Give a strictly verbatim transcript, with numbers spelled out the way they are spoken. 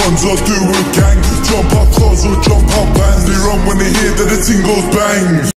ones I do a gang. Jump up cars or jump up bands. They run when they hear that the thing goes bang.